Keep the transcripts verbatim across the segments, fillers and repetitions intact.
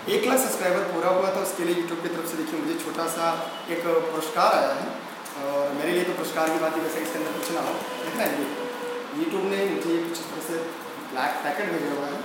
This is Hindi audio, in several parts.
एक लाख सब्सक्राइबर पूरा हुआ था, उसके लिए यूट्यूब की तरफ से देखिए मुझे छोटा सा एक पुरस्कार आया है। और मेरे लिए तो पुरस्कार की बात ही वैसे इसके अंदर कुछ ना हो, देखना है ये यूट्यूब ने मुझे कुछ इस तरह से ब्लैक पैकेट भेजा हुआ है,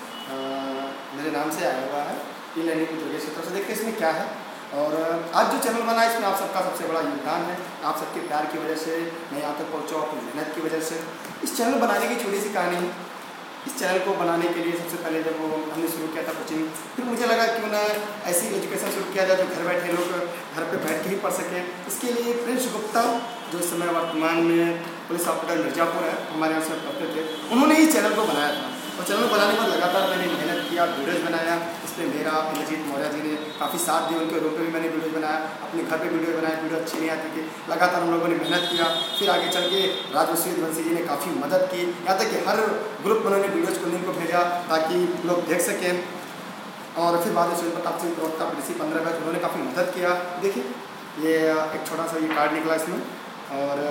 आ, मेरे नाम से आया हुआ है ई लर्निंग की तरफ से। देखते हैं इसमें क्या है। और आज जो चैनल बना है इसमें आप सबका सबसे बड़ा योगदान है। आप सबके प्यार की वजह से मैं यहाँ तक पहुँचा, अपनी मेहनत की वजह से। इस चैनल बनाने की छोटी सी कहानी है। इस चैनल को बनाने के लिए सबसे पहले जब वो हमने शुरू किया था कोचिंग, फिर मुझे लगा क्यों ना ऐसी एजुकेशन शुरू किया जाए जो घर बैठे लोग घर पे बैठ के ही पढ़ सकें। इसके लिए प्रिंस गुप्ता, जो इस समय वर्तमान में पुलिस हॉस्पिटल मिर्जापुर है, हमारे यहाँ से पढ़ते थे, उन्होंने ही चैनल को बनाया था। और चैनल बनाने पर लगातार मैंने मेहनत किया, वीडियोज़ बनाया। इसमें मेरा इंद्रजीत मौर्य जी ने काफ़ी साथ दिया, उनके रूम पे भी मैंने वीडियोज़ बनाया, अपने घर पे वीडियो बनाया। वीडियो अच्छी नहीं आती थी, लगातार हम लोगों ने मेहनत किया। फिर आगे चल के राजवंशी वंशी जी ने काफ़ी मदद की, यहाँ तक कि हर ग्रुप में उन्होंने वीडियोज़ को लिंक को भेजा ताकि लोग देख सकें। और फिर बाद में सुनील प्रताप सिंह प्रवक्ता पीडीसी पंद्रह बैच, उन्होंने काफ़ी मदद किया। देखिए ये एक छोटा सा ये कार्ड निकला इसमें, और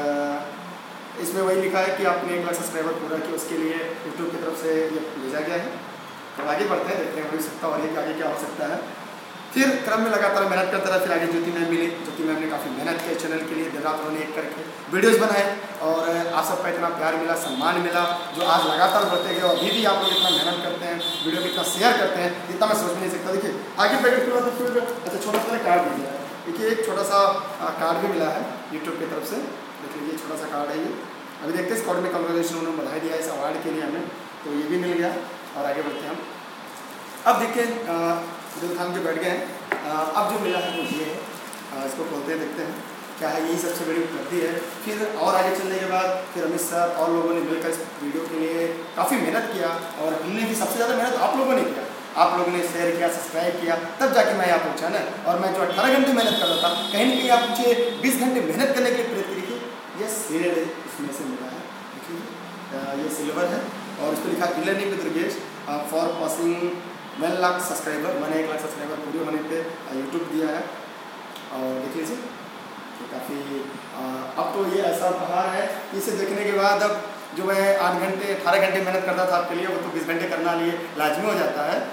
इसमें वही लिखा है कि आपने एक लाख सब्सक्राइबर पूरा किया, उसके लिए यूट्यूब की तरफ से ये भेजा गया है। तो आगे बढ़ते हैं, देखते हैं हो सकता और ये आगे क्या हो सकता है। फिर क्रम में लगातार मेहनत करता रहा। फिर आगे ज्योति मैम मिली। ज्योति मैम ने काफ़ी मेहनत की चैनल के लिए, दिन रात उन्होंने एक करके वीडियोज़ बनाए और आप सबका इतना प्यार मिला, सम्मान मिला, जो आज लगातार बढ़ते गए। अभी भी आप लोग इतना मेहनत करते हैं, वीडियो को इतना शेयर करते हैं, इतना मैं सोच भी नहीं सकता। देखिए आगे पैकेट के बाद फिर अच्छा छोटा सा कार्ड भी दिया है। देखिए एक छोटा सा कार्ड भी मिला है यूट्यूब की तरफ से, देख लीजिए छोटा सा कार्ड है ये। अभी देखते हैं इस कार्ड में कॉन्ग्रेचुलेशन उन्होंने बधाई दिया इस अवार्ड के लिए हमें, तो ये भी मिल गया। और आगे बढ़ते हैं हम। अब देखिए दिल थाम के बैठ गए हैं। अब जो मिला है वो ये है, आ, इसको खोलते हैं, देखते हैं क्या है। यही सबसे बड़ी उपलब्धि है। फिर और आगे चलने के बाद फिर अमित सर और लोगों ने मिलकर इस वीडियो के लिए काफ़ी मेहनत किया, और हमने भी सबसे ज़्यादा मेहनत आप लोगों ने किया। आप लोगों ने शेयर किया, सब्सक्राइब किया, तब जाके मैं यहाँ पहुँचा ना। और मैं जो अठारह घंटे मेहनत कर रहा था, कहीं ना कहीं आप मुझे बीस घंटे मेहनत करने के लिए प्रेरित करिए। ये सीरियल इसमें से मिला है, देखिए ये सिल्वर है और इस पर लिखा e learning with Durgesh for passing one lakh subscriber. मैंने एक लाख सब्सक्राइबर पूरे होने पे यूट्यूब दिया है। और देख लीजिए तो काफ़ी अब तो ये ऐसा उपहार है कि इसे देखने के बाद अब जो मैं आठ घंटे अठारह घंटे मेहनत करता था आपके लिए, वो तो बीस घंटे करना लिए लाजमी हो जाता है।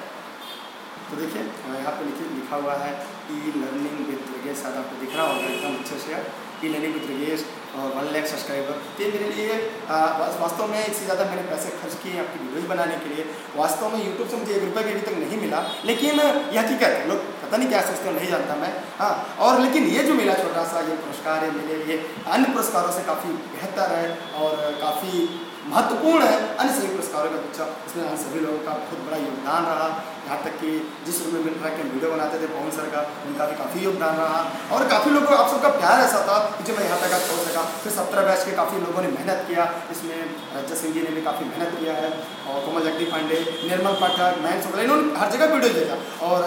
तो देखिए यहाँ पे लिखिए लिखा हुआ है ई लर्निंग विद दुर्गेश, शायद आपको दिख रहा होगा एकदम अच्छे से, ई लर्निंग विद दुर्गेश और वन लाख सब्सक्राइबर। तो मेरे लिए वास्तव में इससे ज़्यादा मैंने पैसे खर्च किए आपकी वीडियोज़ बनाने के लिए। वास्तव में यूट्यूब से मुझे एक रुपये भी अभी तक नहीं मिला, लेकिन ये हकीकत है। लोग पता नहीं क्या सोचते हो, नहीं जानता मैं। हाँ, और लेकिन ये जो मिला छोटा सा ये पुरस्कार है, मेरे लिए अन्य पुरस्कारों से काफ़ी बेहतर है और काफ़ी महत्वपूर्ण है। अन्य सभी पुरस्कारों का पीछा इसमें हम सभी लोगों का बहुत बड़ा योगदान रहा। यहाँ तक कि जिस रूम में मिल रहा कि हम वीडियो बनाते थे पवन सर का, उनका भी काफ़ी योगदान रहा। और काफ़ी लोगों आप सबका प्यार ऐसा था कि जो मैं यहाँ तक पहुँच सका। फिर सत्रह बैच के काफ़ी लोगों ने मेहनत किया, इसमें रजत सिंह जी ने भी काफ़ी मेहनत किया है, और कोमल जगदीप पांडे, निर्मल पाठक, मयंक शुक्ला, इन्होंने हर जगह वीडियो भेजा। और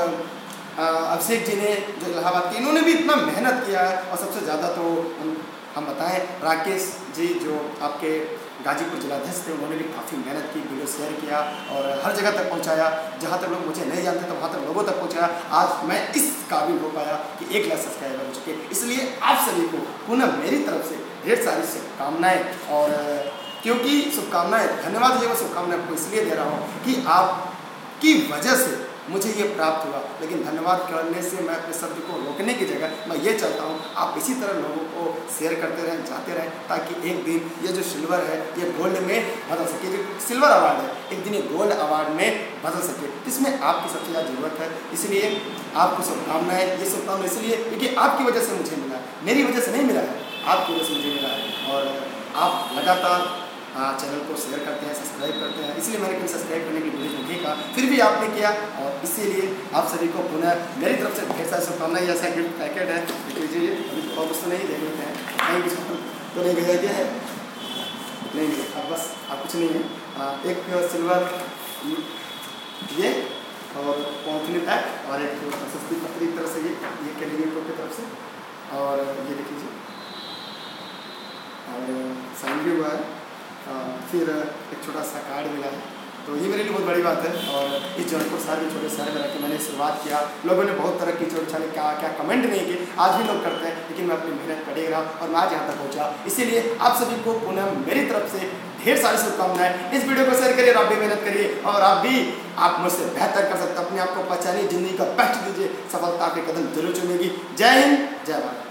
अभिषेक जी ने जो इलाहाबाद के, इन्होंने भी इतना मेहनत किया है। और सबसे ज़्यादा तो हम बताएं राकेश जी जो आपके गाजीपुर जिलाध्यक्ष थे, उन्होंने भी काफ़ी मेहनत की, वीडियो शेयर किया और हर जगह तक पहुंचाया। जहां तक लोग मुझे नहीं जानते तो वहां तक लोगों तक पहुंचाया। आज मैं इस काबिल हो पाया कि एक लाख सब्सक्राइबर हो चुके। इसलिए आप सभी को पुनः मेरी तरफ से ढेर सारी शुभकामनाएँ, और क्योंकि शुभकामनाएँ धन्यवाद ये मैं शुभकामनाएँ आपको इसलिए दे रहा हूँ कि आपकी वजह से मुझे ये प्राप्त हुआ। लेकिन धन्यवाद करने से मैं अपने शब्द को रोकने की जगह मैं ये चाहता हूँ आप इसी तरह लोगों को शेयर करते रहें, जाते रहें, ताकि एक दिन ये जो सिल्वर है ये गोल्ड में बदल सके। जो सिल्वर अवार्ड है एक दिन ये गोल्ड अवार्ड में बदल सके, इसमें आपकी सबसे ज़्यादा ज़रूरत है। इसलिए आपको शुभकामनाएँ। ये शुभकामनाएँ इसलिए क्योंकि आपकी वजह से मुझे मिला है, मेरी वजह से नहीं मिला है, आपकी वजह से मुझे मिला है। और आप लगातार हाँ चैनल को शेयर करते हैं, सब्सक्राइब करते हैं, इसलिए मैंने कहीं सब्सक्राइब करने के लिए वीडियो नहीं कहा, फिर भी आपने किया। और इसीलिए आप सभी को पुनः मेरी तरफ से ढेर सारी शुभकामनाएं। ऐसा गिफ्ट पैकेट है, देख लीजिए। अभी और कुछ तो नहीं, देख लेते हैं कहीं कुछ तो नहीं भेजा गया है, नहीं नहीं अब बस अब कुछ नहीं है। आ, एक सिल्वर ये और पॉन्थनी पैक और एक सस्ती पत्री की तरफ से ये ये के लिए की तरफ से, और ये देख लीजिए और साइन भी हुआ है। आ, फिर एक छोटा सा कार्ड मिला है, तो ये मेरे लिए बहुत बड़ी बात है। और इस जौनपुर शहर के छोटे शहर में रह के मैंने शुरुआत किया, लोगों ने बहुत तरह की छोटे छोटे क्या क्या कमेंट नहीं किए, आज भी लोग करते हैं, लेकिन मैं अपनी मेहनत करेगा रहा और मैं आज यहाँ तक पहुँचा। इसीलिए आप सभी को पुनः मेरी तरफ से ढेर सारी शुभकामनाएं। इस वीडियो को शेयर करिए, आप भी मेहनत करिए और आप भी आप मुझसे बेहतर कर सकते हैं। अपने आप को पहचानिए, जिंदगी का बेस्ट दीजिए, सफलता के कदम जरूर चुमेगी। जय हिंद, जय भारत।